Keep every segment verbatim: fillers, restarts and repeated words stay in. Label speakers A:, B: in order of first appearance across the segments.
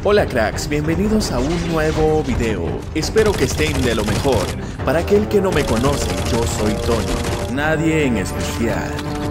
A: Hola cracks, bienvenidos a un nuevo video. Espero que estén de lo mejor. Para aquel que no me conoce, yo soy Tony, nadie en especial.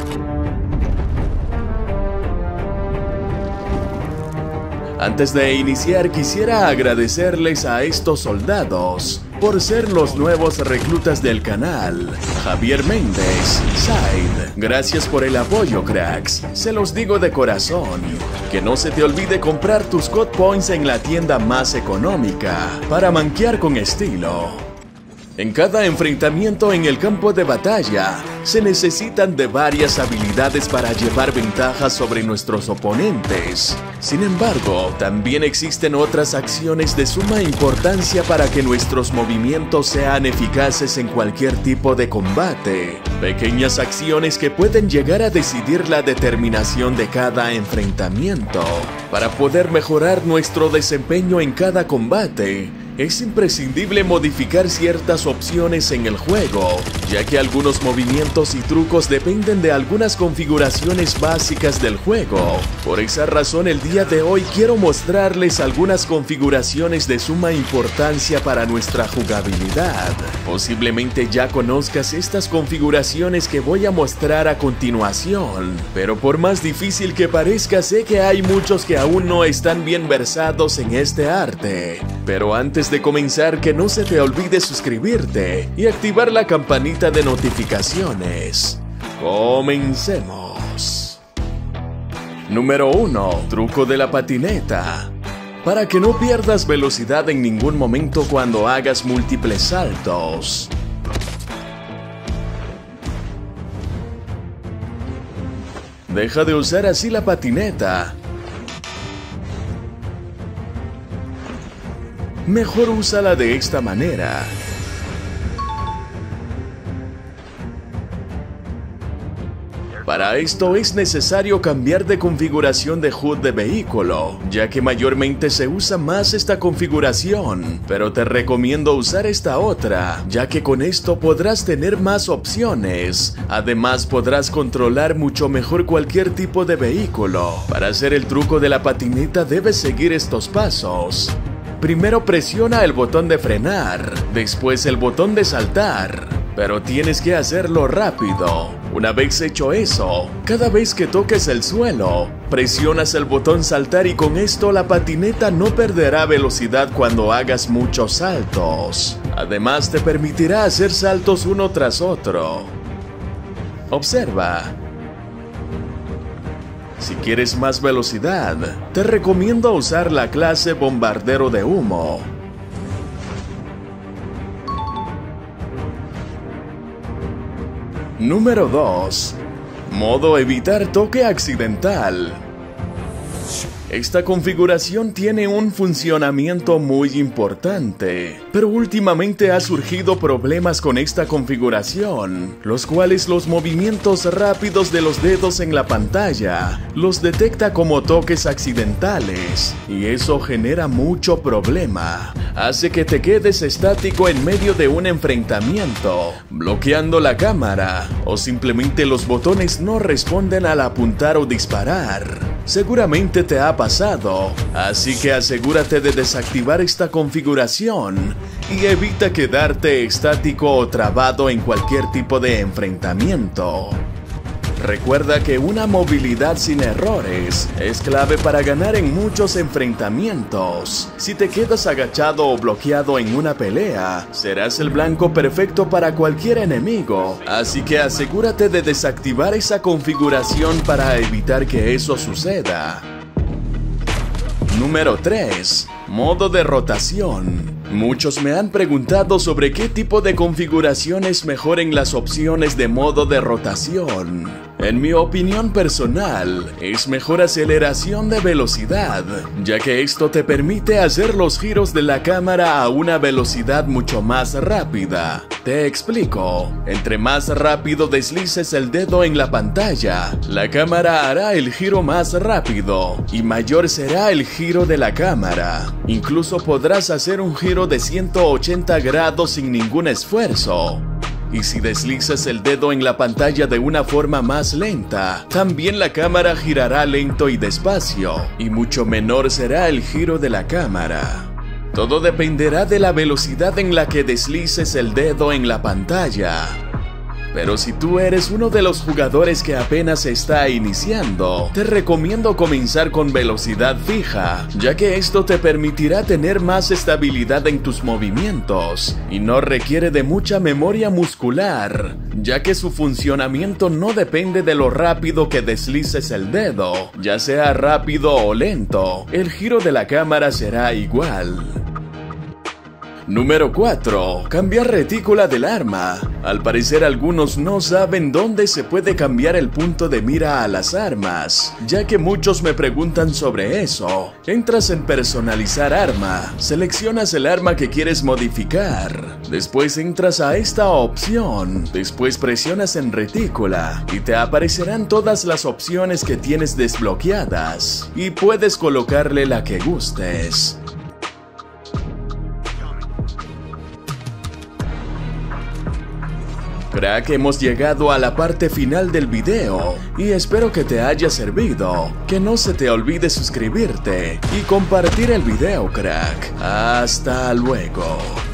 A: Antes de iniciar, quisiera agradecerles a estos soldados por ser los nuevos reclutas del canal. Javier Méndez, Said, gracias por el apoyo cracks, se los digo de corazón. Que no se te olvide comprar tus God Points en la tienda más económica, para manquear con estilo. En cada enfrentamiento en el campo de batalla, se necesitan de varias habilidades para llevar ventaja sobre nuestros oponentes. Sin embargo, también existen otras acciones de suma importancia para que nuestros movimientos sean eficaces en cualquier tipo de combate. Pequeñas acciones que pueden llegar a decidir la determinación de cada enfrentamiento. Para poder mejorar nuestro desempeño en cada combate, es imprescindible modificar ciertas opciones en el juego, ya que algunos movimientos y trucos dependen de algunas configuraciones básicas del juego. Por esa razón, el día de hoy quiero mostrarles algunas configuraciones de suma importancia para nuestra jugabilidad. Posiblemente ya conozcas estas configuraciones que voy a mostrar a continuación, pero por más difícil que parezca, sé que hay muchos que aún no están bien versados en este arte. Pero antes de comenzar, que no se te olvide suscribirte y activar la campanita de notificaciones. Comencemos. Número uno. Truco de la patineta. Para que no pierdas velocidad en ningún momento cuando hagas múltiples saltos. Deja de usar así la patineta. Mejor úsala de esta manera. Para esto es necesario cambiar de configuración de H U D de vehículo, ya que mayormente se usa más esta configuración, pero te recomiendo usar esta otra, ya que con esto podrás tener más opciones. Además podrás controlar mucho mejor cualquier tipo de vehículo. Para hacer el truco de la patineta debes seguir estos pasos. Primero presiona el botón de frenar, después el botón de saltar, pero tienes que hacerlo rápido. Una vez hecho eso, cada vez que toques el suelo, presionas el botón saltar y con esto la patineta no perderá velocidad cuando hagas muchos saltos. Además te permitirá hacer saltos uno tras otro. Observa. Si quieres más velocidad, te recomiendo usar la clase Bombardero de Humo. Número dos. Modo Evitar Toque Accidental. Esta configuración tiene un funcionamiento muy importante, pero últimamente ha surgido problemas con esta configuración, los cuales los movimientos rápidos de los dedos en la pantalla los detecta como toques accidentales, y eso genera mucho problema. Hace que te quedes estático en medio de un enfrentamiento, bloqueando la cámara, o simplemente los botones no responden al apuntar o disparar. Seguramente te ha pasado, así que asegúrate de desactivar esta configuración y evita quedarte estático o trabado en cualquier tipo de enfrentamiento. Recuerda que una movilidad sin errores es clave para ganar en muchos enfrentamientos. Si te quedas agachado o bloqueado en una pelea, serás el blanco perfecto para cualquier enemigo. Así que asegúrate de desactivar esa configuración para evitar que eso suceda. Número tres. Modo de rotación. Muchos me han preguntado sobre qué tipo de configuración es mejor en las opciones de modo de rotación. En mi opinión personal, es mejor aceleración de velocidad, ya que esto te permite hacer los giros de la cámara a una velocidad mucho más rápida. Te explico. Entre más rápido deslices el dedo en la pantalla, la cámara hará el giro más rápido y mayor será el giro de la cámara. Incluso podrás hacer un giro de ciento ochenta grados sin ningún esfuerzo. Y si deslizas el dedo en la pantalla de una forma más lenta, también la cámara girará lento y despacio, y mucho menor será el giro de la cámara. Todo dependerá de la velocidad en la que deslices el dedo en la pantalla. Pero si tú eres uno de los jugadores que apenas está iniciando, te recomiendo comenzar con velocidad fija, ya que esto te permitirá tener más estabilidad en tus movimientos y no requiere de mucha memoria muscular, ya que su funcionamiento no depende de lo rápido que deslices el dedo, ya sea rápido o lento, el giro de la cámara será igual. Número cuatro. Cambiar retícula del arma. Al parecer algunos no saben dónde se puede cambiar el punto de mira a las armas, ya que muchos me preguntan sobre eso. Entras en personalizar arma, seleccionas el arma que quieres modificar, después entras a esta opción, después presionas en retícula y te aparecerán todas las opciones que tienes desbloqueadas y puedes colocarle la que gustes. Crack, hemos llegado a la parte final del video y espero que te haya servido. Que no se te olvide suscribirte y compartir el video, crack. Hasta luego.